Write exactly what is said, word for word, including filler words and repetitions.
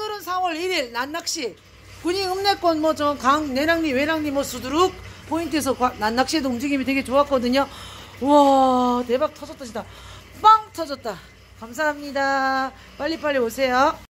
오늘은 사월 일일 낮낚시 군인 읍내권 뭐 저 강 내랑리 외랑리 뭐 수두룩 포인트에서 낮낚시에도 움직임이 되게 좋았거든요. 우와 대박 터졌다 진짜 빵 터졌다. 감사합니다. 빨리빨리 오세요.